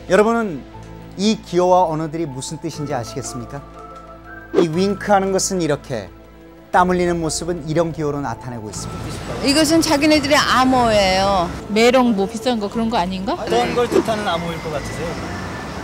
여러분은 이 기호와 언어들이 무슨 뜻인지 아시겠습니까? 이 윙크하는 것은 이렇게, 땀 흘리는 모습은 이런 기호로 나타내고 있습니다. 이것은 자기네들의 암호예요. 메롱 뭐 비싼 거 그런 거 아닌가? 어떤 걸 뜻하는 암호일 것 같으세요?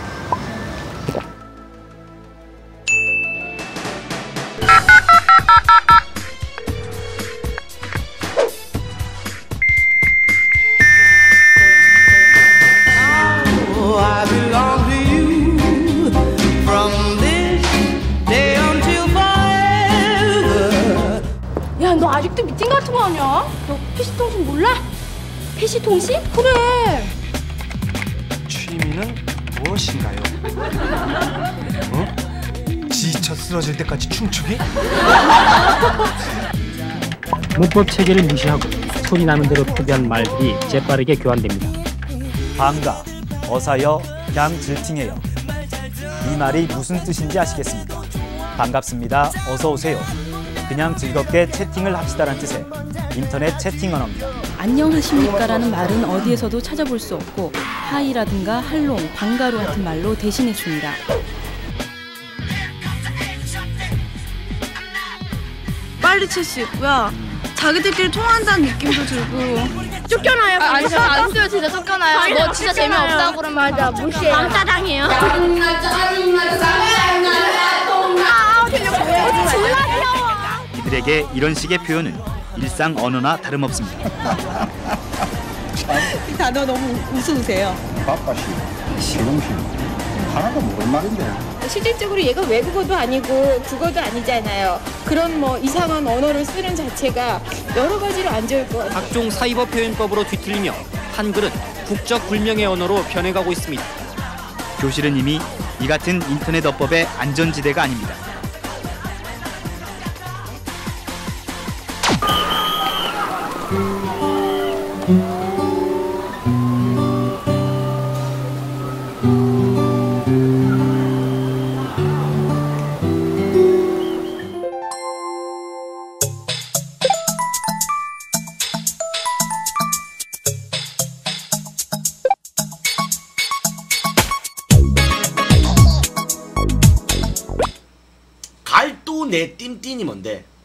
야, 너 아직도 미팅 같은 거 하냐? 너 PC통신 몰라? PC통신? 그래. 취미는 무엇인가요? 지쳐 쓰러질 때까지 춤추기? 문법 체계를 무시하고 손이 나는 대로 표기한 말이 재빠르게 교환됩니다. 반가, 어사여, 그냥 질팅해요. 이 말이 무슨 뜻인지 아시겠습니까? 반갑습니다. 어서 오세요. 그냥 즐겁게 채팅을 합시다라는 뜻의 인터넷 채팅 언어입니다. 안녕하십니까라는 말은 어디에서도 찾아볼 수 없고 하이라든가 할롱, 방가루 같은 말로 대신했습니다. 빨리 칠 수 있고요. 자기들끼리 통화한다는 느낌도 들고. 쫓겨나요. 아니, 안 돼요. 진짜 쫓겨나요. 너 진짜 재미없다고 그러면 맞아. 무시해요. 왕따당해요. 이들에게 이런 식의 표현은 일상 언어나 다름없습니다. 이 단어 너무 우스우세요. 바빠시, 시금시 하나도 모를 말인데. 실질적으로 얘가 외국어도 아니고 국어도 아니잖아요. 그런 뭐 이상한 언어를 쓰는 자체가 여러 가지로 안 좋을 것 같아요. 각종 사이버 표현법으로 뒤틀리며 한글은 국적 불명의 언어로 변해가고 있습니다. 교실은 이미 이 같은 인터넷 어법의 안전지대가 아닙니다. 갈도 내 띨띨이 뭔데?